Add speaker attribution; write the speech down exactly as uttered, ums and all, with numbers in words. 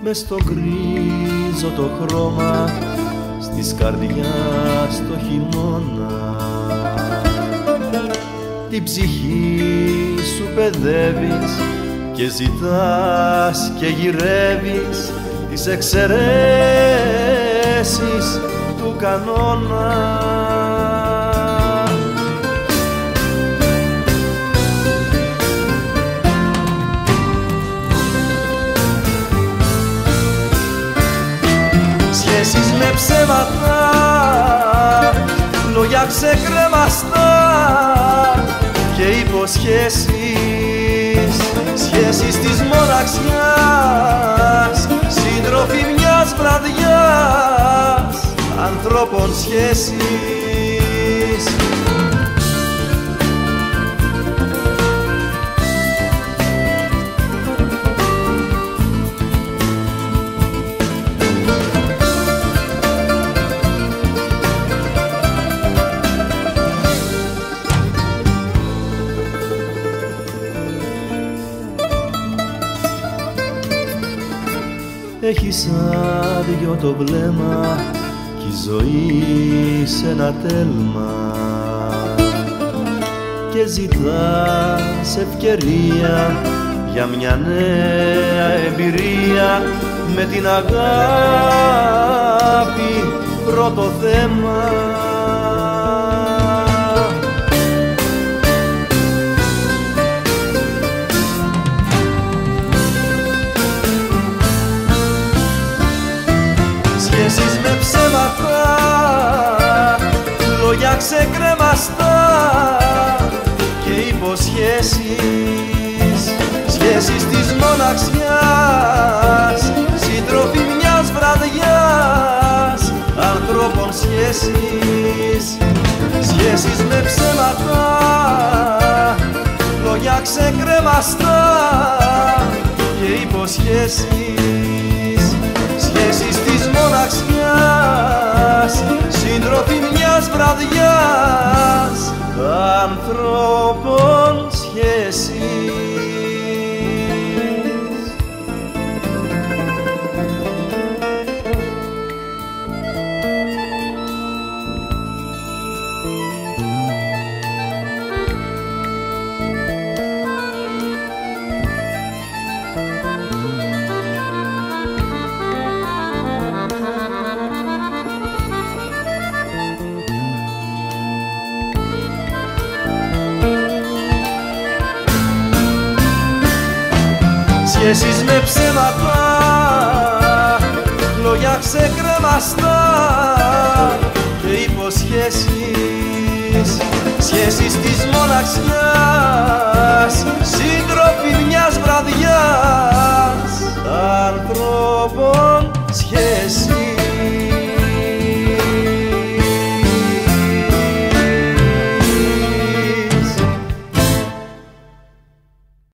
Speaker 1: μες στο γκρίζο το χρώμα της καρδιάς το χειμώνα. Την ψυχή σου παιδεύεις και ζητάς και γυρεύεις τις εξαιρέσεις του κανόνα. Σχέσεις με ψέματα, λόγια ξεκρέμαστα και υποσχέσεις, σχέσεις της μοναξιάς, σύντροφοι μιας βραδιάς, ανθρώπων σχέσεις. Έχεις άδειο το βλέμμα κι η ζωή σε ένα τέλμα και ζητάς ευκαιρία για μια νέα εμπειρία με την αγάπη πρώτο θέμα. Σχέσεις με ψέματα, λόγια ξεκρέμαστα και υποσχέσεις, σχέσεις της μοναξιάς, σύντροφοι μιας βραδιάς, ανθρώπων σχέσεις. Σχέσεις με ψέματα, λόγια ξεκρέμαστα και υποσχέσεις, σχέσεις της μοναξιάς, σύντροφοι μιας βραδιάς, ανθρώπων σχέσεις. Σχέσεις με ψέματα, λόγια ξεκρέμαστα και υποσχέσεις, σχέσεις της μοναξιάς,